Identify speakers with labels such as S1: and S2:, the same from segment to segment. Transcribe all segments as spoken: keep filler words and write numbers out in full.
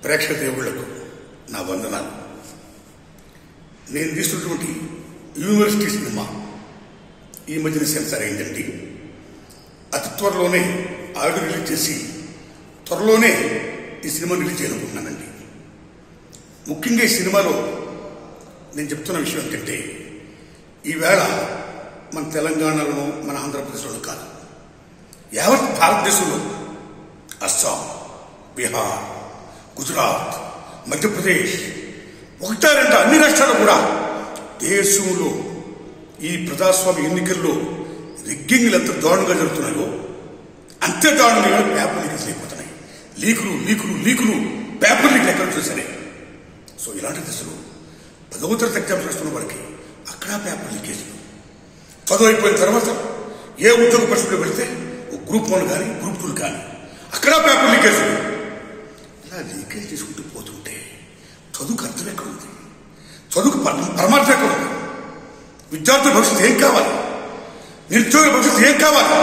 S1: ప్రేక్షక దేవుళ్లకు నా వందనాలు. నేను తీస్తున్నటువంటి యూనివర్సిటీ సినిమా ఈ మధ్యన సెన్సార్ అయిందండి. అతి త్వరలోనే ఆడియో రిలీజ్ చేసి త్వరలోనే ఈ సినిమా రిలీజ్ చేయాలనుకుంటున్నానండి. ముఖ్యంగా ఈ సినిమాలో నేను చెప్తున్న విషయం ఏంటంటే, ఈవేళ మన తెలంగాణలోనూ మన ఆంధ్రప్రదేశ్లోనూ కాదు, యావత్ భారతదేశంలో అస్సాం, బీహార్, గుజరాత్, మధ్యప్రదేశ్, ఒకటా రెండు అన్ని రాష్ట్రాలు కూడా దేశంలో ఈ ప్రజాస్వామ్య ఎన్నికల్లో రిగ్గింగ్లు ఎంత దారుణంగా జరుగుతున్నాయో అంతే దారుణంగా పేపర్ లీకేజ్ అయిపోతున్నాయి. లీకులు లీకులు లీకులు పేపర్ లీకులు ఎక్కడ చూసారే. సో ఇలాంటి దశలో పదవ తరగతి ఎగ్జామ్స్ రాస్తున్న వారికి అక్కడ పేపర్ లీకేజ్లు, చదువు అయిపోయిన తర్వాత ఏ ఉద్యోగ పరిస్థితుల్లో పెడితే గ్రూప్ వన్ కానీ గ్రూప్ టూలు కానీ అక్కడ పేపర్ లీకేజ్లు. ఇలా లీకేజ్ చేసుకుంటూ పోతుంటే చదువుకు అర్థం ఎక్కడ ఉంది? చదువుకు పరమార్థం ఎక్కడ ఉంది? విద్యార్థుల భవిష్యత్తు ఏం కావాలి? నిరుద్యోగ భవిష్యత్తు ఏం కావాలి?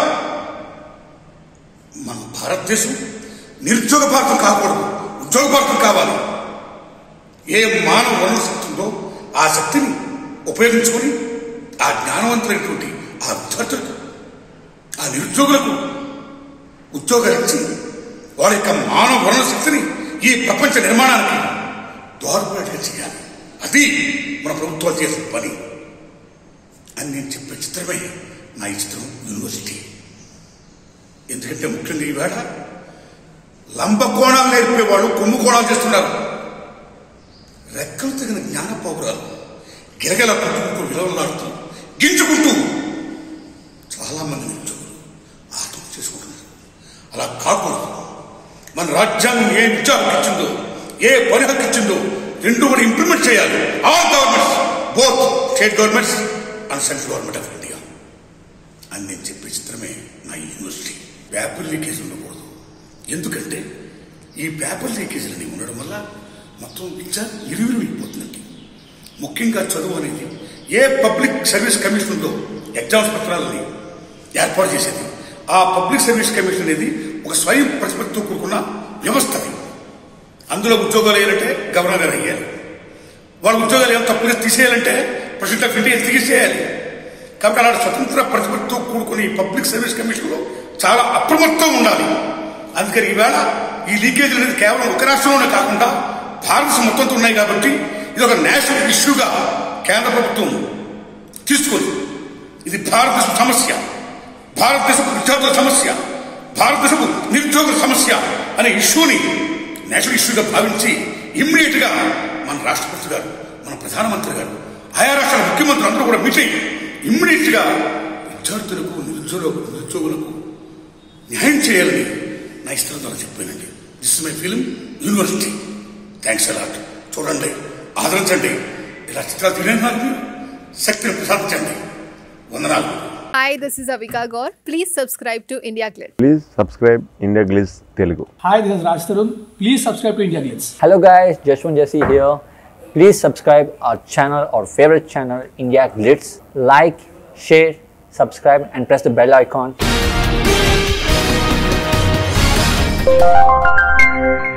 S1: మన భారతదేశం నిరుద్యోగ భారతం కాకూడదు, ఉద్యోగ భారతం కావాలి. ఏ మానవ వనరు శక్తి ఉందో ఆ శక్తిని ఉపయోగించుకొని ఆ జ్ఞానవంతులైనటువంటి ఆ విద్యార్థులకు, ఆ నిరుద్యోగులకు ఉద్యోగాలు ఇచ్చి వారి యొక్క మానవ వనరు శక్తిని ఈ ప్రపంచ నిర్మాణానికి దోహదపడేట్టుగా చేయాలి. అది మన ప్రభుత్వాలు చేసిన పని అని నేను చెప్పే చిత్రమే నా ఈ చిత్రం యూనివర్సిటీ. ఎందుకంటే ముఖ్యంగా ఈవేళ లంబకోణాలు నేర్పే వాళ్ళు కుంభకోణాలు చేస్తున్నారు. రెక్కలు తగిన జ్ఞాన పౌరాలు గిరగల పుట్టుకుంటూ విలువలాడుతూ గింజుకుంటూ చాలా మంది నిరుద్యోగులు ఆత్మహత్య చేసుకుంటున్నారు. అలా కాకూడదు. మన రాజ్యాంగం ఏ విద్యా హక్కు ఇచ్చిందో, ఏ పని హక్కు ఇచ్చిందో రెండు కూడా ఇంప్లిమెంట్ చేయాలి. All governments, both state governments and central government of India అని నేను చెప్పే చిత్రమే నా యూనివర్సిటీ. పేపర్ లీకేజ్ ఉండకూడదు. ఎందుకంటే ఈ పేపర్ లీకేజీలని ఉండడం వల్ల మొత్తం విద్య ఇరువురు అయిపోతుందండి. ముఖ్యంగా చదువు అనేది ఏ పబ్లిక్ సర్వీస్ కమిషన్ ఉందో ఎగ్జామ్స్ పత్రాలని ఏర్పాటు చేసేది, ఆ పబ్లిక్ సర్వీస్ కమిషన్ అనేది ఒక స్వయం ప్రతిపత్తితో కూడుకున్న వ్యవస్థ. అందులో ఉద్యోగాలు వేయాలంటే గవర్నర్ గారు అయ్యాలి. వాళ్ళ ఉద్యోగాలు ఏమైనా తప్పుగా తీసేయాలంటే ప్రెసిడెంట్ ఆఫ్ ఇండియా తీసేయాలి. కాబట్టి అలాంటి స్వతంత్ర ప్రతిపత్తితో కూడుకుని పబ్లిక్ సర్వీస్ కమిషన్లో చాలా అప్రమత్తం ఉండాలి. అందుకని ఈవేళ ఈ లీకేజీలు అనేది కేవలం ఒక రాష్ట్రంలోనే కాకుండా భారతదేశం మొత్తంతో ఉన్నాయి. కాబట్టి ఇది ఒక నేషనల్ ఇష్యూగా కేంద్ర ప్రభుత్వం తీసుకుంది. ఇది భారతదేశ సమస్య, భారతదేశపు విద్యార్థుల సమస్య, భారతదేశపు నిరుద్యోగుల సమస్య అనే ఇష్యూని నేషనల్ ఇష్యూగా భావించి ఇమ్మీడియట్ గా మన రాష్ట్రపతి గారు, మన ప్రధానమంత్రి గారు, ఆయా రాష్ట్రాల ముఖ్యమంత్రులు అందరూ కూడా మీట్ అయ్యి ఇమ్మీడియట్ గా విద్యార్థులకు నిరుద్యోగులకు నిరుద్యోగులకు న్యాయం చేయాలని నా ఇష్టం ద్వారా చెప్పానండి. This is my film university. Thanks a lot. చూడండి, ఆదరించండి. ఇలా చిత్రాలు తీయడానికి శక్తిని ప్రసాదించండి. వందనాలు.
S2: Hi, this is Avika Gaur. Please subscribe to IndiaGlitz.
S3: Please subscribe IndiaGlitz Telugu.
S4: Hi, this is Raj Tarun. Please subscribe to IndiaGlitz.
S5: Hello guys, Jashwant Jesse here. Please subscribe our channel, our favorite channel, IndiaGlitz. Like, share, subscribe and press the bell icon.